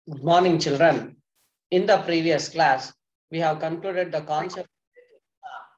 Good morning, children. In the previous class, we have concluded the concept of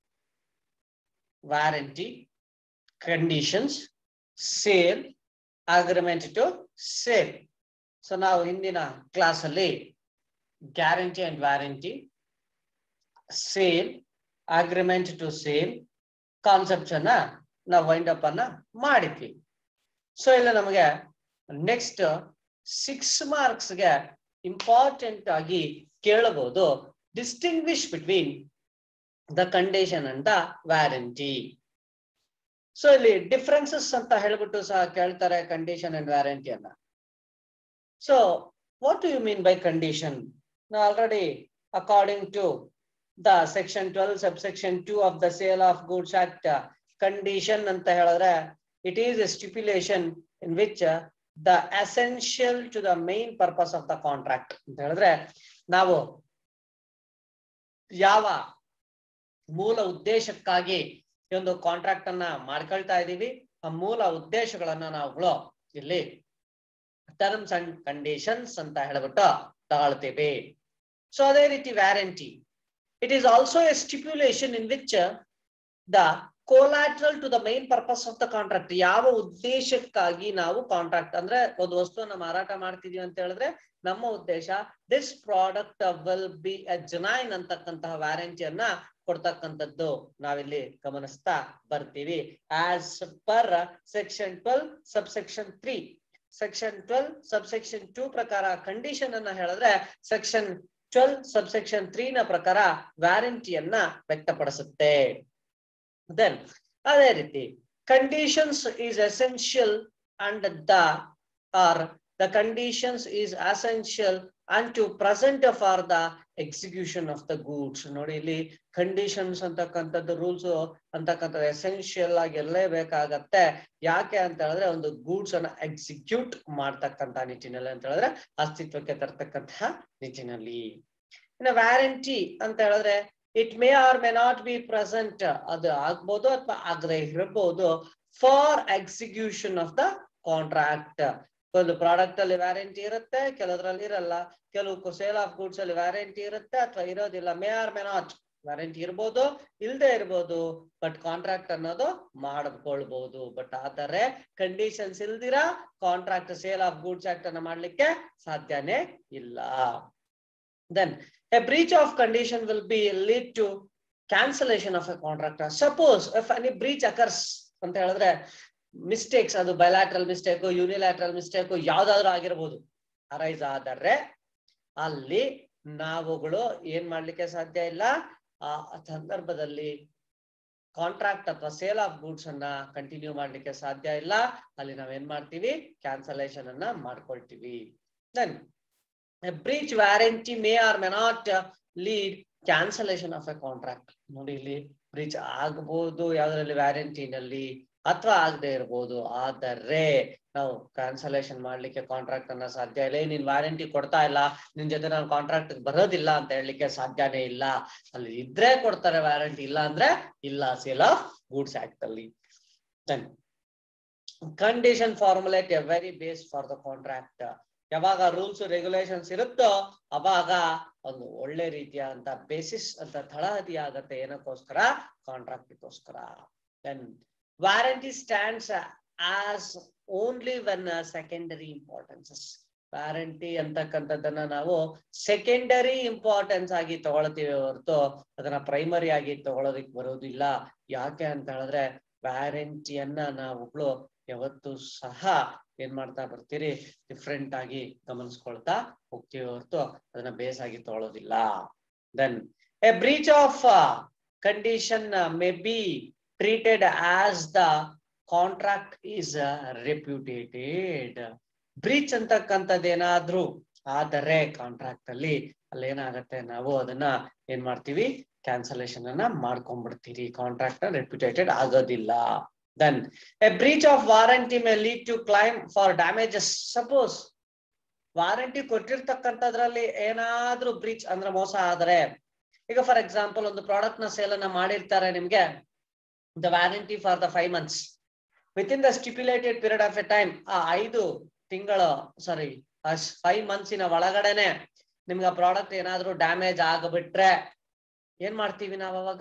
warranty, conditions, sale, agreement to sale. So now in the class, guarantee and warranty, sale, agreement to sale, concepts now wind up ಮಾಡಿದ್ವಿ. So ಇಲ್ಲ ನಮಗೆ next 6 marks ಗೆ important ಆಗಿ ಕೇಳಬಹುದು distinguish between the condition and the warranty. So ಇಲ್ಲಿ differences ಅಂತ ಹೇಳ್ಬಿಟ್ಟು ಸಹ ಕೇಳ್ತಾರೆ condition and warranty ಅನ್ನ. So what do you mean by condition? Now already according to the section 12 subsection 2 of the Sale of Goods Act, condition ಅಂತ ಹೇಳಿದ್ರೆ it is a stipulation in which the essential to the main purpose of the contract ಅಂತ ಹೇಳಿದ್ರೆ ನಾವು ಯಾವ ಮೂಲ ಉದ್ದೇಶಕ್ಕಾಗಿ ಈ ಒಂದು ಕಾಂಟ್ರಾಕ್ಟ್ ಅನ್ನ ಮಾಡ್ಕೊಳ್ತಾ ಇದೀವಿ ಆ ಮೂಲ ಉದ್ದೇಶಗಳನ್ನ ನಾವುಗಳು ಇಲ್ಲಿ ಟರ್ಮ್ಸ್ ಅಂಡ್ ಕಂಡೀಷನ್ಸ್ ಅಂತ ಹೇಳ್ಬಿಟ್ಟು ತಗೊಳ್ತೀವಿ. ಸೊ ಅದೇ ರೀತಿ warranty, it is also a stipulation in which the collateral to the main purpose of the contract, ಯಾವ ಉದ್ದೇಶಕ್ಕಾಗಿ ನಾವು ಕಾಂಟ್ರಾಕ್ಟ್ ಅಂದ್ರೆ ಒಂದು ವಸ್ತುವನ್ನ ಮಾರಾಟ ಮಾಡ್ತಿದೀವಿ ಅಂತ ಹೇಳಿದ್ರೆ ನಮ್ಮ ಉದ್ದೇಶ this product will be a genuine ಅಂತಕ್ಕಂತಹ ವ್ಯಾರಂಟಿಯನ್ನ ಕೊಡ್ತಕ್ಕಂಥದ್ದು ನಾವಿಲ್ಲಿ ಗಮನಿಸ್ತಾ ಬರ್ತೀವಿ. As per section 12 subsection 3, section 12 subsection 2 ಪ್ರಕಾರ ಕಂಡೀಷನ್ ಅನ್ನ ಹೇಳಿದ್ರೆ ಸೆಕ್ಷನ್ 12 ಸಬ್ಸೆಕ್ಷನ್ 3 ನ ಪ್ರಕಾರ ವ್ಯಾರಂಟಿಯನ್ನ ವ್ಯಕ್ತಪಡಿಸುತ್ತೆ. Then ಅದೇ ರೀತಿ conditions is essential and the conditions is essential and to present for the execution of the goods. ನೋಡಿ ಇಲ್ಲಿ ಕಂಡೀಷನ್ಸ್ ಅಂತಕ್ಕಂಥದ್ದು ರೂಲ್ಸ್ ಅಂತಕ್ಕಂಥದ್ದು ಎಸೆನ್ಷಿಯಲ್ ಆಗಿ ಇರಲೇಬೇಕಾಗತ್ತೆ. ಯಾಕೆ ಅಂತ ಹೇಳಿದ್ರೆ ಒಂದು ಗೂಡ್ಸ್ ಅನ್ನ ಎಕ್ಸಿಕ್ಯೂಟ್ ಮಾಡ್ತಕ್ಕಂಥ ನಿಟ್ಟಿನಲ್ಲಿ ಅಂತ ಹೇಳಿದ್ರೆ ಅಸ್ತಿತ್ವಕ್ಕೆ ತರ್ತಕ್ಕಂತಹ ನಿಟ್ಟಿನಲ್ಲಿ. ಇನ್ನು ವ್ಯಾರಂಟಿ ಅಂತ ಹೇಳಿದ್ರೆ it may or may not be present, ಅದು ಆಗ್ಬೋದು ಅಥವಾ ಆಗದೆ ಇರಬಹುದು for execution of the contract. ಒಂದು ಪ್ರಾಡಕ್ಟ್ ಅಲ್ಲಿ ವ್ಯಾರಂಟಿ ಇರುತ್ತೆ, ಕೆಲವರಲ್ಲಿ ಇರಲ್ಲ. ಕೆಲವು ಸೇಲ್ ಆಫ್ ಗೂಡ್ಸ್ ಅಲ್ಲಿ ವ್ಯಾರಂಟಿ ಇರುತ್ತೆ ಅಥವಾ ಇರೋದಿಲ್ಲ. May or may not warranty ಇರ್ಬೋದು, ಇಲ್ದೇ ಇರ್ಬೋದು, ಬಟ್ ಕಾಂಟ್ರಾಕ್ಟ್ ಅನ್ನೋದು ಮಾಡ್ಕೊಳ್ಬಹುದು. ಬಟ್ ಆದರೆ ಕಂಡೀಷನ್ಸ್ ಇಲ್ದಿರಾ contract sale of goods act ಅನ್ನ ಮಾಡ್ಲಿಕ್ಕೆ ಸಾಧ್ಯನೇ ಇಲ್ಲ. Then a breach of condition will be lead to cancellation of a contract. Suppose if any breach occurs ಅಂತ ಹೇಳಿದ್ರೆ ಮಿಸ್ಟೇಕ್ಸ್, ಅದು ಬೈಲಾಟ್ರಲ್ ಮಿಸ್ಟೇಕ್, ಯೂನಿಲ್ಯಾಟ್ರಲ್ ಮಿಸ್ಟೇಕ್ ಯಾವ್ದಾದ್ರು ಆಗಿರ್ಬೋದು, ಅರೈಸ್ ಆದರೆ ಅಲ್ಲಿ ನಾವುಗಳು ಏನ್ ಮಾಡ್ಲಿಕ್ಕೆ ಸಾಧ್ಯ ಇಲ್ಲ. ಆ ಸಂದರ್ಭದಲ್ಲಿ ಕಾಂಟ್ರಾಕ್ಟ್ ಅಥವಾ ಸೇಲ್ ಆಫ್ ಗೂಡ್ಸ್ ಅನ್ನ ಕಂಟಿನ್ಯೂ ಮಾಡ್ಲಿಕ್ಕೆ ಸಾಧ್ಯ ಇಲ್ಲ. ಅಲ್ಲಿ ನಾವೇನ್ ಮಾಡ್ತೀವಿ, ಕ್ಯಾನ್ಸಲೇಷನ್ ಅನ್ನ ಮಾಡ್ಕೊಳ್ತೀವಿ. Then a breach warranty may or may not lead cancellation of a contract. ನೋಡಿ ಇಲ್ಲಿ ಬ್ರೀಚ್ ಆಗಬಹುದು ಯಾವ್ದ್ರಲ್ಲಿ, ವ್ಯಾರಂಟಿನಲ್ಲಿ, ಅಥವಾ ಆಗದೆ ಇರಬಹುದು. ಆದರೆ ನಾವು ಕ್ಯಾನ್ಸಲೇಷನ್ ಮಾಡ್ಲಿಕ್ಕೆ ಕಾಂಟ್ರಾಕ್ಟ್ ಅನ್ನ ಸಾಧ್ಯ ಇಲ್ಲ. ನೀನ್ ವ್ಯಾರಂಟಿ ಕೊಡ್ತಾ ಇಲ್ಲ, ನಿನ್ ಜೊತೆ ನಾನು ಕಾಂಟ್ರಾಕ್ಟ್ ಬರೋದಿಲ್ಲ ಅಂತ ಹೇಳಲಿಕ್ಕೆ ಸಾಧ್ಯನೇ ಇಲ್ಲ. ಅಲ್ಲಿ ಇದ್ರೆ ಕೊಡ್ತಾರೆ ವ್ಯಾರಂಟಿ, ಇಲ್ಲ ಅಂದ್ರೆ ಇಲ್ಲ. ಸೇಲ್ ಆಫ್ ಗೂಡ್ಸ್ ಆಕ್ಟ್ ಅಲ್ಲಿ condition formulate a very base for the contract. ಯಾವಾಗ ರೂಲ್ಸ್ ರೆಗ್ಯುಲೇಷನ್ಸ್ ಇರುತ್ತೋ ಅವಾಗ ಒಂದು ಒಳ್ಳೆ ರೀತಿಯಾದಂತ ಬೇಸಿಸ್ ಅಂತ ತಳಹದಿ ಆಗತ್ತೆ. ಏನಕ್ಕೋಸ್ಕರ, ಕಾಂಟ್ರಾಕ್ಟ್ಗೋಸ್ಕರ. Then warranty stands as only when secondary importances. Warranty ಅಂತಕ್ಕಂಥದ್ದನ್ನ ನಾವು ಸೆಕೆಂಡರಿ ಇಂಪಾರ್ಟೆನ್ಸ್ ಆಗಿ ತಗೊಳ್ತೀವಿ ಹೊರತು ಅದನ್ನ ಪ್ರೈಮರಿ ಆಗಿ ತಗೊಳೋದಿಕ್ ಬರೋದಿಲ್ಲ. ಯಾಕೆ ಅಂತ ಹೇಳಿದ್ರೆ ವ್ಯಾರಂಟಿಯನ್ನ ನಾವುಗಳು ಯಾವತ್ತು ಸಹ ಏನ್ ಮಾಡ್ತಾ ಬರ್ತೀರಿ, ಡಿಫ್ರೆಂಟ್ ಆಗಿ ಗಮನಿಸ್ಕೊಳ್ತಾ ಹೋಗ್ತೀವಿ ಹೊರತು ಅದನ್ನ ಬೇಸ್ ಆಗಿ ತಗೊಳ್ಳೋದಿಲ್ಲ. Then a breach of condition may be treated as the contract is repudiated. Breach ಅಂತಕ್ಕಂಥದ್ದೇನಾದ್ರೂ ಆದರೆ ಕಾಂಟ್ರಾಕ್ಟ್ ಅಲ್ಲಿ ಏನಾಗತ್ತೆ, ನಾವು ಅದನ್ನ ಏನ್ ಮಾಡ್ತೀವಿ, ಕ್ಯಾನ್ಸಲೇಷನ್ ಅನ್ನ ಮಾಡ್ಕೊಂಡ್ಬಿಡ್ತೀವಿ. ಕಾಂಟ್ರಾಕ್ಟ್ ರೆಪ್ಯೂಟೇಟೆಡ್ ಆಗೋದಿಲ್ಲ. Then a breach of warranty may lead to claim for damages. Suppose warranty ಕೊಟ್ಟಿರ್ತಕ್ಕಂಥದ್ರಲ್ಲಿ ಏನಾದ್ರೂ ಬ್ರೀಚ್ ಅಂದ್ರೆ ಮೋಸ ಆದ್ರೆ, ಈಗ ಫಾರ್ ಎಕ್ಸಾಂಪಲ್ ಒಂದು ಪ್ರಾಡಕ್ಟ್ ನ ಸೇಲ್ ಅನ್ನ ಮಾಡಿರ್ತಾರೆ ನಿಮ್ಗೆ, the warranty for the 5 months. Within the stipulated period of a time, ಆ 5 ತಿಂಗಳ 5 ಮಂತ್ಸಿನ ಒಳಗಡೆನೆ ನಿಮ್ಗೆ ಪ್ರಾಡಕ್ಟ್ ಏನಾದ್ರೂ ಡ್ಯಾಮೇಜ್ ಆಗ್ಬಿಟ್ರೆ ಏನ್ ಮಾಡ್ತೀವಿ ನಾವ್ ಅವಾಗ?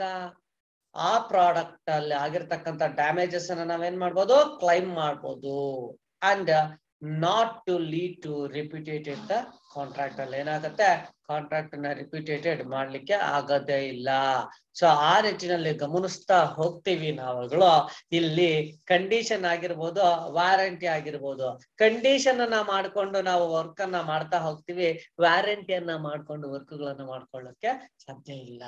ಆ ಪ್ರಾಡಕ್ಟ್ ಅಲ್ಲಿ ಆಗಿರ್ತಕ್ಕಂಥ ಡ್ಯಾಮೇಜಸ್ ಅನ್ನ ನಾವೇನ್ ಮಾಡ್ಬೋದು? ಕ್ಲೈಮ್ ಮಾಡ್ಬೋದು. And not to lead to repudiated the contract ಅಲ್ಲಿ ಏನಾಗುತ್ತೆ? ಕಾಂಟ್ರಾಕ್ಟ್ ನ ರಿಪಿಟೇಟೆಡ್ ಮಾಡ್ಲಿಕ್ಕೆ ಆಗದೇ ಇಲ್ಲ. ಸೊ ಆ ನಿಟ್ಟಿನಲ್ಲಿ ಗಮನಿಸ್ತಾ ಹೋಗ್ತೀವಿ ನಾವುಗಳು. ಇಲ್ಲಿ ಕಂಡೀಷನ್ ಆಗಿರ್ಬೋದು, ವಾರಂಟಿ ಆಗಿರ್ಬೋದು. ಕಂಡೀಷನ್ ಅನ್ನ ಮಾಡ್ಕೊಂಡು ನಾವು ವರ್ಕ್ ಅನ್ನ ಮಾಡ್ತಾ ಹೋಗ್ತೀವಿ, ವ್ಯಾರಂಟಿಯನ್ನ ಮಾಡ್ಕೊಂಡು ವರ್ಕ್ ಗಳನ್ನ ಮಾಡ್ಕೊಳ್ಳಕ್ಕೆ ಸಾಧ್ಯ ಇಲ್ಲ.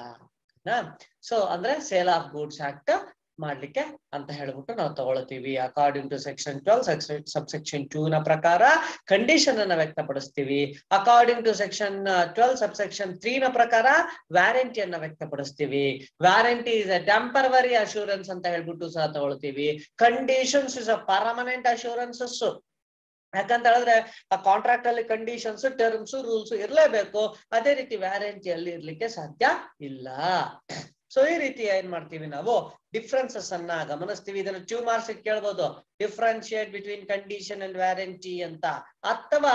ಸೊ ಅಂದ್ರೆ ಸೇಲ್ ಆಫ್ ಗೂಡ್ಸ್ ಆಕ್ಟ್ ಮಾಡ್ಲಿಕ್ಕೆ ಅಂತ ಹೇಳ್ಬಿಟ್ಟು ನಾವು ತಗೊಳ್ತೀವಿ. ಅಕಾರ್ಡಿಂಗ್ ಟು ಸೆಕ್ಷನ್ 12 ಸಬ್ಸೆಕ್ಷನ್ 2 ನ ಪ್ರಕಾರ ಕಂಡೀಷನ್ ಅನ್ನ ವ್ಯಕ್ತಪಡಿಸ್ತೀವಿ. ಅಕಾರ್ಡಿಂಗ್ ಟು ಸೆಕ್ಷನ್ 12 ಸಬ್ಸೆಕ್ಷನ್ 3 ನ ಪ್ರಕಾರ ವ್ಯಾರಂಟಿಯನ್ನ ವ್ಯಕ್ತಪಡಿಸ್ತೀವಿ. Warranty is a temporary assurance ಅಂತ ಹೇಳ್ಬಿಟ್ಟು ಸಹ ತಗೊಳ್ತೀವಿ. Conditions is a permanent assurances. ಯಾಕಂತ ಹೇಳಿದ್ರೆ ಆ ಕಾಂಟ್ರಾಕ್ಟ್ ಅಲ್ಲಿ ಕಂಡೀಷನ್ಸ್, ಟರ್ಮ್ಸ್, ರೂಲ್ಸ್ ಇರ್ಲೇಬೇಕು. ಅದೇ ರೀತಿ ವ್ಯಾರಂಟಿಯಲ್ಲಿ ಇರ್ಲಿಕ್ಕೆ ಸಾಧ್ಯ ಇಲ್ಲ. ಸೊ ಈ ರೀತಿ ಏನ್ ಮಾಡ್ತೀವಿ ನಾವು? ಡಿಫ್ರೆನ್ಸಸ್ ಅನ್ನ ಗಮನಿಸ್ತೀವಿ. ಇದನ್ನ 2 ಮಾರ್ಕ್ಸ್ ಕೇಳ್ಬೋದು, differentiate between condition and warranty ಅಂತ. ಅಥವಾ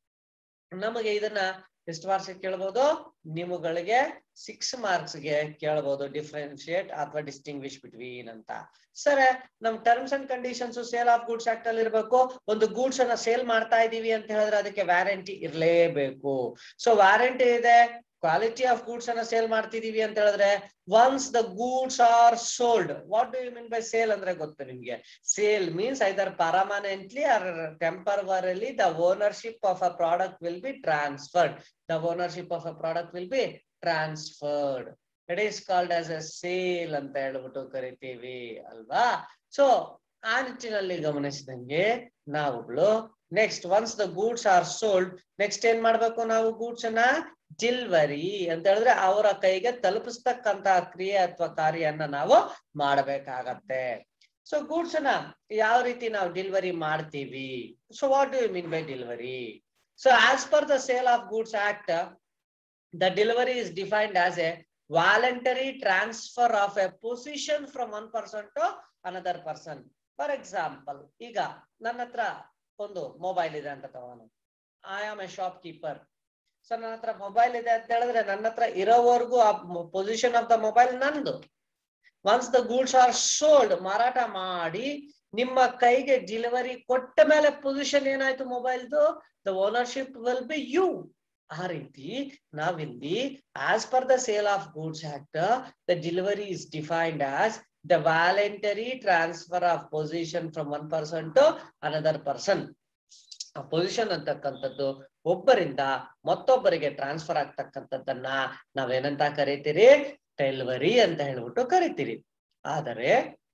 ನಮಗೆ ಇದನ್ನ ಎಷ್ಟು ಮಾರ್ಕ್ಸ್ ಕೇಳ್ಬೋದು? ನಿಮ್ಮಗಳಿಗೆ 6 ಮಾರ್ಕ್ಸ್ ಗೆ ಕೇಳ್ಬೋದು, ಡಿಫ್ರೆನ್ಶಿಯೇಟ್ ಅಥವಾ ಡಿಸ್ಟಿಂಗ್ವಿಶ್ ಬಿಟ್ವೀನ್ ಅಂತ. ಸರಿ, ನಮ್ terms and conditions sale of goods act ಅಲ್ಲಿ ಇರ್ಬೇಕು. ಒಂದು ಗೂಡ್ಸ್ ಅನ್ನ ಸೇಲ್ ಮಾಡ್ತಾ ಇದೀವಿ ಅಂತ ಹೇಳಿದ್ರೆ ಅದಕ್ಕೆ ವ್ಯಾರಂಟಿ ಇರ್ಲೇಬೇಕು. ಸೊ ವ್ಯಾರಂಟಿ ಇದೆ. ಕ್ವಾಲಿಟಿ ಆಫ್ ಗೂಡ್ಸ್ ಅನ್ನ ಸೇಲ್ ಮಾಡ್ತಿದೀವಿ ಅಂತ ಹೇಳಿದ್ರೆ once the goods are sold. What do you mean by sale ಅಂದ್ರೆ ಗೊತ್ತು ನಿಮ್ಗೆ? Sale means either permanently or temporarily the ownership of a product will be transferred. The ownership of a product will be transferred. It is called as a sale ಅಂತ ಹೇಳ್ಬಿಟ್ಟು ಕರಿತೀವಿ ಅಲ್ವಾ? So ಆ ನಿಟ್ಟಿನಲ್ಲಿ ಗಮನಿಸಿದಂಗೆ ನಾವುಗಳು next once the goods are sold, next ಏನ್ ಮಾಡ್ಬೇಕು ನಾವು? ಗೂಡ್ಸ್ ಅನ್ನ ಡಿಲಿವರಿ ಅಂತ ಹೇಳಿದ್ರೆ ಅವರ ಕೈಗೆ ತಲುಪಿಸ್ತಕ್ಕಂತ ಕ್ರಿಯೆ ಅಥವಾ ಕಾರ್ಯನ್ನ ನಾವು ಮಾಡಬೇಕಾಗತ್ತೆ. ಸೊ ಗೂಡ್ಸ್ ಅನ್ನ ಯಾವ ರೀತಿ ನಾವು ಡೆಲಿವರಿ ಮಾಡ್ತೀವಿ? So what do you mean by delivery? So as per the Sale of Goods Act, the delivery is defined as a voluntary transfer of a possession from one person to another person. For example, ಈಗ ನನ್ನ ಹತ್ರ ಒಂದು mobile ಇದೆ ಅಂತ ತಗೋಣ. I am a shopkeeper. So ನನ್ನ ಹತ್ರ mobile ಇದೆ ಅಂತ ಹೇಳಿದ್ರೆ ನನ್ನ ಹತ್ರ ಇರೋವರೆಗೂ ಆ ಪೊಸಿಷನ್ ಆಫ್ ದ ಮೊಬೈಲ್ ನಂದು. Once the goods are sold, ಮಾರಾಟ ಮಾಡಿ ನಿಮ್ಮ ಕೈಗೆ ಡೆಲಿವರಿ ಕೊಟ್ಟ ಮೇಲೆ ಪೊಸಿಷನ್ ಏನಾಯ್ತು ಮೊಬೈಲ್ದು? The ownership will be you. ಆ ರೀತಿ ನಾವಿಲ್ಲಿ as per the sale of goods act the delivery is defined as the voluntary transfer of possession from one person to another person. ಆ ಪೊಸಿಷನ್ ಅಂತಕ್ಕಂಥದ್ದು ಒಬ್ಬರಿಂದ ಮತ್ತೊಬ್ಬರಿಗೆ ಟ್ರಾನ್ಸ್ಫರ್ ಆಗ್ತಕ್ಕಂಥದ್ದನ್ನ ನಾವೇನಂತ ಕರಿತೀರಿ? ಡೆಲಿವರಿ ಅಂತ ಹೇಳ್ಬಿಟ್ಟು ಕರಿತೀರಿ. ಆದರೆ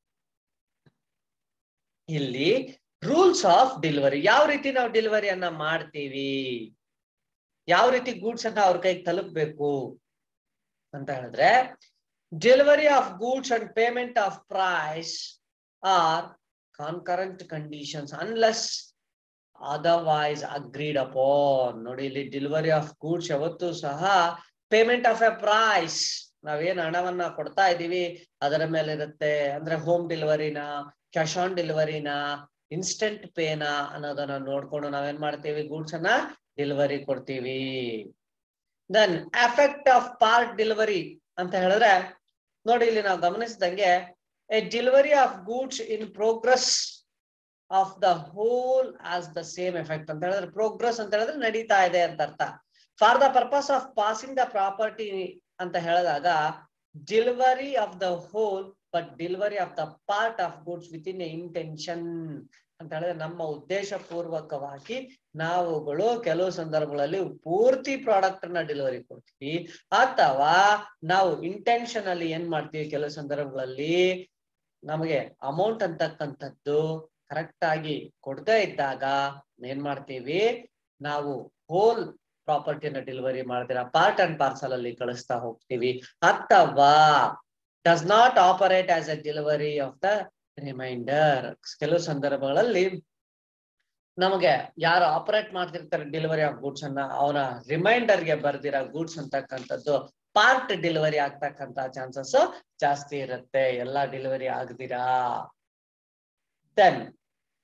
ಇಲ್ಲಿ ರೂಲ್ಸ್ ಆಫ್ ಡೆಲಿವರಿ, ಯಾವ ರೀತಿ ನಾವು ಡೆಲಿವರಿಯನ್ನ ಮಾಡ್ತೀವಿ, ಯಾವ ರೀತಿ ಗೂಡ್ಸ್ ಅನ್ನ ಅವ್ರ ಕೈಗೆ ತಲುಪಬೇಕು ಅಂತ ಹೇಳಿದ್ರೆ, delivery of goods and payment of price are concurrent conditions unless otherwise agreed upon. ನೋಡಿ, ಇಲ್ಲಿ ಡೆಲಿವರಿ ಆಫ್ ಗೂಡ್ಸ್ ಯಾವತ್ತೂ ಸಹ ಪೇಮೆಂಟ್ ಆಫ್ ಎ ಪ್ರೈಸ್, ನಾವೇನ್ ಹಣವನ್ನ ಕೊಡ್ತಾ ಇದೀವಿ ಅದರ ಮೇಲೆ ಇರುತ್ತೆ. ಅಂದ್ರೆ ಹೋಮ್ ಡೆಲಿವರಿನ, ಕ್ಯಾಶ್ ಆನ್ ಡೆಲಿವರಿನ, ಇನ್ಸ್ಟೆಂಟ್ ಪೇನಾ ಅನ್ನೋದನ್ನ ನೋಡ್ಕೊಂಡು ನಾವೇನ್ ಮಾಡ್ತೀವಿ? ಗೂಡ್ಸ್ ಅನ್ನ ಡೆಲಿವರಿ ಕೊಡ್ತೀವಿ. Then effect of part delivery ಅಂತ ಹೇಳಿದ್ರೆ ನೋಡಿ, ಇಲ್ಲಿ ನಾವು ಗಮನಿಸಿದಂಗೆ a delivery of goods in progress of the whole as the same effect ಅಂತ ಹೇಳಿದ್ರೆ, ಪ್ರೋಗ್ರೆಸ್ ಅಂತ ಹೇಳಿದ್ರೆ ನಡೀತಾ ಇದೆ ಅಂತ ಅರ್ಥ. For the purpose of passing the property ಅಂತ ಹೇಳಿದಾಗ delivery of the whole but delivery of the part of goods with in intention ಅಂತ ಹೇಳಿದ್ರೆ ನಮ್ಮ ಉದ್ದೇಶ ಪೂರ್ವಕವಾಗಿ ನಾವುಗಳು ಕೆಲವು ಸಂದರ್ಭಗಳಲ್ಲಿ ಪೂರ್ತಿ ಪ್ರಾಡಕ್ಟ್ ನ ಡೆಲಿವರಿ ಕೊಡ್ತೀವಿ, ಅಥವಾ ನಾವು ಇಂಟೆನ್ಷನ್ ಅಲ್ಲಿ ಏನ್ ಮಾಡ್ತೀವಿ, ಕೆಲವು ಸಂದರ್ಭಗಳಲ್ಲಿ ನಮಗೆ ಅಮೌಂಟ್ ಅಂತಕ್ಕಂಥದ್ದು ಕರೆಕ್ಟ್ ಆಗಿ ಕೊಡದೇ ಇದ್ದಾಗ ಏನ್ ಮಾಡ್ತೀವಿ? ನಾವು ಹೋಲ್ ಪ್ರಾಪರ್ಟಿನ ಡೆಲಿವರಿ ಮಾಡ್ತೀರಾ ಪಾರ್ಟ್ ಅಂಡ್ ಪಾರ್ಸಲ್ ಅಲ್ಲಿ ಕಳಿಸ್ತಾ ಹೋಗ್ತೀವಿ, ಅಥವಾ does not operate as a delivery of the remainder. ಕೆಲವು ಸಂದರ್ಭಗಳಲ್ಲಿ ನಮಗೆ ಯಾರು ಆಪರೇಟ್ ಮಾಡ್ತಿರ್ತಾರೆ ಡೆಲಿವರಿ ಆಫ್ ಗೂಡ್ಸ್ ಅನ್ನ, ಅವನ ರಿಮೈಂಡರ್ ಗೆ ಬರ್ದಿರೋ ಗೂಡ್ಸ್ ಅಂತಕ್ಕಂಥದ್ದು ಪಾರ್ಟ್ ಡೆಲಿವರಿ ಆಗ್ತಕ್ಕಂತ ಚಾನ್ಸಸ್ ಜಾಸ್ತಿ ಇರುತ್ತೆ, ಎಲ್ಲಾ ಡೆಲಿವರಿ ಆಗದಿರಾ. ದೆನ್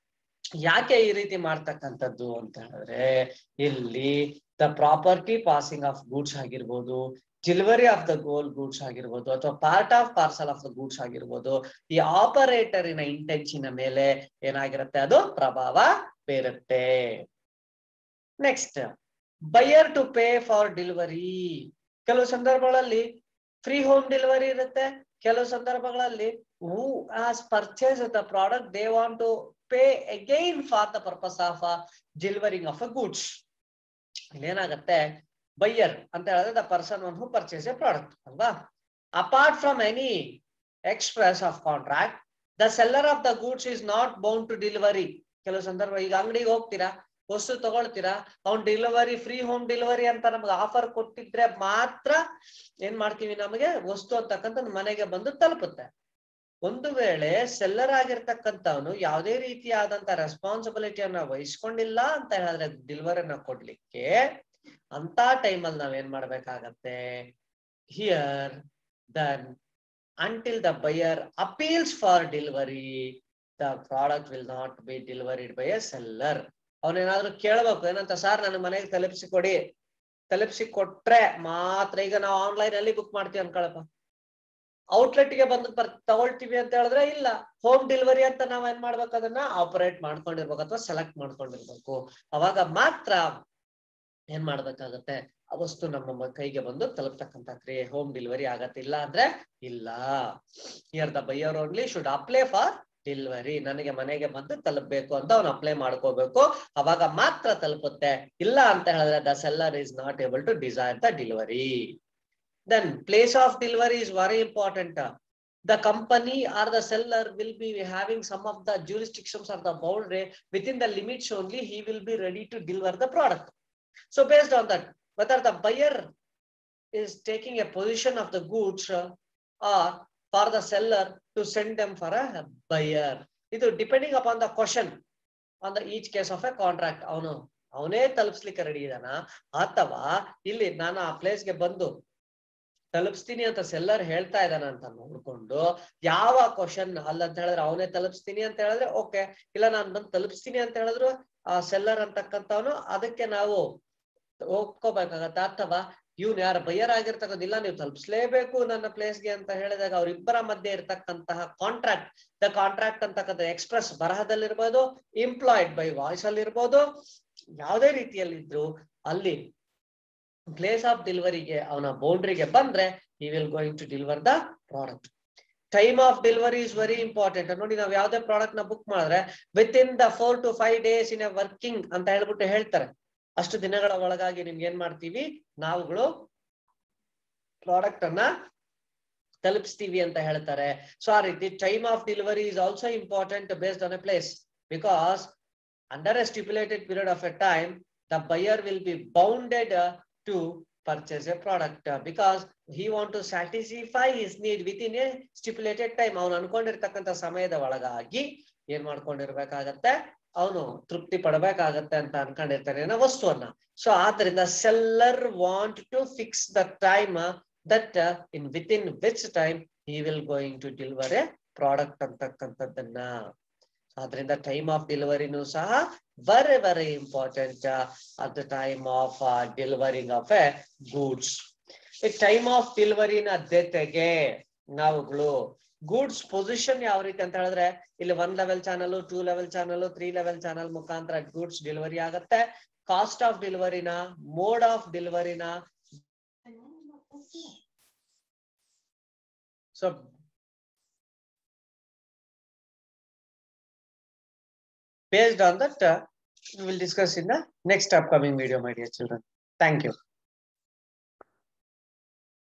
ಯಾಕೆ ಈ ರೀತಿ ಮಾಡ್ತಕ್ಕಂಥದ್ದು ಅಂತ ಹೇಳಿದ್ರೆ ಇಲ್ಲಿ the property passing of goods ಆಗಿರ್ಬೋದು, delivery of the whole goods ಆಗಿರ್ಬೋದು, ಅಥವಾ part of parcel of the goods ಆಗಿರ್ಬೋದು, ಈ ಆಪರೇಟರಿನ ಇಂಟೆನ್ಷನ್ ಮೇಲೆ ಏನಾಗಿರುತ್ತೆ, ಅದು ಪ್ರಭಾವ ಬೀರುತ್ತೆ. Next, buyer to pay for delivery. ಕೆಲವು ಸಂದರ್ಭಗಳಲ್ಲಿ ಫ್ರೀ ಹೋಮ್ ಡೆಲಿವರಿ ಇರುತ್ತೆ, ಕೆಲವು ಸಂದರ್ಭಗಳಲ್ಲಿ who has purchase the product they want to pay again for the purpose of delivering of a goods. ಏನಾಗುತ್ತೆ, ಬೈಯರ್ ಅಂತ ಹೇಳಿದ್ರೆ the person one who purchase a product ಅಲ್ವಾ. Apart from any express of contract the seller of the goods is not bound to delivery. ಕೆಲವು ಸಂದರ್ಭ, ಈಗ ಅಂಗಡಿಗೆ ಹೋಗ್ತೀರಾ, ವಸ್ತು ತಗೊಳ್ತೀರಾ, ಅವ್ನ್ ಡೆಲಿವರಿ ಫ್ರೀ ಹೋಮ್ ಡೆಲಿವರಿ ಅಂತ ನಮ್ಗೆ ಆಫರ್ ಕೊಟ್ಟಿದ್ರೆ ಮಾತ್ರ ಏನ್ ಮಾಡ್ತೀವಿ, ನಮಗೆ ವಸ್ತು ಅಂತಕ್ಕಂಥ ಮನೆಗೆ ಬಂದು ತಲುಪುತ್ತೆ. ಒಂದು ವೇಳೆ ಸೆಲ್ಲರ್ ಆಗಿರ್ತಕ್ಕಂಥವನು ಯಾವುದೇ ರೀತಿಯಾದಂತ ರೆಸ್ಪಾನ್ಸಿಬಿಲಿಟಿಯನ್ನ ವಹಿಸ್ಕೊಂಡಿಲ್ಲ ಅಂತ ಹೇಳಿದ್ರೆ ಡೆಲಿವರಿನ ಕೊಡ್ಲಿಕ್ಕೆ, ಅಂತ ಟೈಮಲ್ಲಿ ನಾವೇನ್ ಮಾಡ್ಬೇಕಾಗತ್ತೆ, here then until the buyer appeals for delivery the product will not be delivered by a seller. ಅವನೇನಾದ್ರೂ ಕೇಳಬೇಕು, ಏನಂತ, ಸರ್ ನನ್ನ ಮನೆಗೆ ತಲುಪಿಸಿ ಕೊಡಿ, ತಲುಪಿಸಿ ಕೊಟ್ರೆ ಮಾತ್ರ. ಈಗ ನಾವು ಆನ್ಲೈನ್ ಅಲ್ಲಿ ಬುಕ್ ಮಾಡ್ತೀವಿ ಅನ್ಕೊಳಪ್ಪ, ಔಟ್ಲೆಟ್ ಗೆ ಬಂದು ತಗೊಳ್ತೀವಿ ಅಂತ ಹೇಳಿದ್ರೆ ಇಲ್ಲ, ಹೋಮ್ ಡೆಲಿವರಿ ಅಂತ ನಾವ್ ಏನ್ ಮಾಡ್ಬೇಕು, ಅದನ್ನ ಆಪರೇಟ್ ಮಾಡ್ಕೊಂಡಿರ್ಬೇಕು ಅಥವಾ ಸೆಲೆಕ್ಟ್ ಮಾಡ್ಕೊಂಡಿರ್ಬೇಕು. ಅವಾಗ ಮಾತ್ರ ಏನ್ ಮಾಡ್ಬೇಕಾಗತ್ತೆ, ಆ ವಸ್ತು ನಮ್ಮ ಕೈಗೆ ಬಂದು ತಲುಪ್ತಕ್ಕಂಥ ಕ್ರಿಯೆ ಹೋಮ್ ಡೆಲಿವರಿ ಆಗತ್ತೆ. ಇಲ್ಲ ಅಂದ್ರೆ ಇಲ್ಲ. Here the buyer only should apply for delivery. ನನಗೆ ಮನೆಗೆ ಬಂದು ತಲುಪಬೇಕು ಅಂತ ಅವ್ನು ಅಪ್ಲೈ ಮಾಡ್ಕೋಬೇಕು, ಅವಾಗ ಮಾತ್ರ ತಲುಪುತ್ತೆ. ಇಲ್ಲ ಅಂತ ಹೇಳಿದ್ರೆ the seller is not able to desire the delivery. Then place of delivery is very important. The company or the seller will be having some of the jurisdictions or the boundary. Within the limits only he will be ready to deliver the product. So based on that, whether the buyer is taking a position of the goods or for the seller to send them for a buyer. It depending upon the question on the each case of a contract. ಅವನೇ ತಲುಪಿಸ್ಲಿಕ್ಕೆ ready ಇದಾನ, ಅಥವಾ ಇಲ್ಲಿ ನಾನು ಆ ಪ್ಲೇಸ್ಗೆ ಬಂದು ತಲುಪಿಸ್ತೀನಿ ಅಂತ seller ಹೇಳ್ತಾ ಇದ್ದಾನ ಅಂತ ನೋಡ್ಕೊಂಡು, ಯಾವ ಕ್ವಶನ್ ಅಲ್ಲ ಅಂತ ಹೇಳಿದ್ರೆ ಅವನೇ ತಲುಪಿಸ್ತೀನಿ ಅಂತ ಹೇಳಿದ್ರೆ ಓಕೆ, ಇಲ್ಲ ನಾನು ಬಂದು ತಲುಪಿಸ್ತೀನಿ ಅಂತ ಹೇಳಿದ್ರು ಆ ಸೆಲ್ಲರ್ ಅಂತಕ್ಕಂಥವನು ಅದಕ್ಕೆ ನಾವು ಒಪ್ಕೋಬೇಕಾಗತ್ತೆ. ಅಥವಾ ಇವ್ನು ಯಾರು ಬೈಯರ್ ಆಗಿರ್ತಕ್ಕಂಥ, ನೀವು ತಲುಪಿಸ್ಲೇಬೇಕು ನನ್ನ ಪ್ಲೇಸ್ಗೆ ಅಂತ ಹೇಳಿದಾಗ ಅವರಿಬ್ಬರ ಮಧ್ಯೆ ಇರ್ತಕ್ಕಂತಹ ಕಾಂಟ್ರಾಕ್ಟ್, ದ ಕಾಂಟ್ರಾಕ್ಟ್ ಅಂತಕ್ಕಂಥ ಎಕ್ಸ್ಪ್ರೆಸ್ ಬರಹದಲ್ಲಿರ್ಬೋದು, ಎಂಪ್ಲಾಯ್ಡ್ ಬೈ ವಾಯ್ಸ್ ಅಲ್ಲಿ ಇರ್ಬೋದು, ಯಾವುದೇ ರೀತಿಯಲ್ಲಿದ್ರು ಅಲ್ಲಿ ಪ್ಲೇಸ್ ಆಫ್ ಡೆಲಿವರಿಗೆ ಅವನ ಬೌಂಡ್ರಿಗೆ ಬಂದ್ರೆ he will going to deliver the product. Time of delivery is very important. ನೋಡಿ, ನಾವು ಯಾವುದೇ ಪ್ರಾಡಕ್ಟ್ ನ ಬುಕ್ ಮಾಡಿದ್ರೆ within the 4 to 5 days in a working ಅಂತ ಹೇಳ್ಬಿಟ್ಟು ಹೇಳ್ತಾರೆ. ಅಷ್ಟು ದಿನಗಳ ಒಳಗಾಗಿ ನಿಮ್ಗೆ ಏನ್ ಮಾಡ್ತೀವಿ, ನಾವುಗಳು ಪ್ರಾಡಕ್ಟ್ ಅನ್ನ ತಲುಪಿಸ್ತೀವಿ ಅಂತ ಹೇಳ್ತಾರೆ. ಸೊ ಆ ರೀತಿ time of delivery is also important based on a place, because under a stipulated period of a time the buyer will be bounded to purchase a product because he want to satisfy his need within a stipulated time. ಅವನು ಅನ್ಕೊಂಡಿರ್ತಕ್ಕಂಥ ಸಮಯದ ಒಳಗಾಗಿ ಏನ್ ಮಾಡ್ಕೊಂಡಿರ್ಬೇಕಾಗತ್ತೆ, ಅವನು ತೃಪ್ತಿ ಪಡಬೇಕಾಗತ್ತೆ ಅಂತ ಅನ್ಕೊಂಡಿರ್ತಾನೆ ವಸ್ತುವನ್ನ. So ಆದ್ರಿಂದ seller want to fix the time that in within which time he will going to deliver a product ಅಂತಕ್ಕಂಥದ್ದನ್ನ. ಆದ್ರಿಂದ ಟೈಮ್ ಆಫ್ ಡೆಲಿವರಿನೂ ಸಹ very very important at the time of delivering of a goods. ಈ time of ಡೆಲಿವರಿನ ಜೊತೆಗೆ ನಾವುಗಳು goods position ಯಾವ ರೀತಿ ಅಂತ ಹೇಳಿದ್ರೆ, ಇಲ್ಲಿ 1 level channel, 2 level channel, 3 level channel ಮುಖಾಂತರ ಗೂಡ್ಸ್ ಡೆಲಿವರಿ ಆಗುತ್ತೆ. ಕಾಸ್ಟ್ ಆಫ್ ಡೆಲಿವರಿನ, ಮೋಡ್ ಆಫ್ ಡೆಲಿವರಿನ, so based on that we will discuss in the next upcoming video, my dear children. Thank you.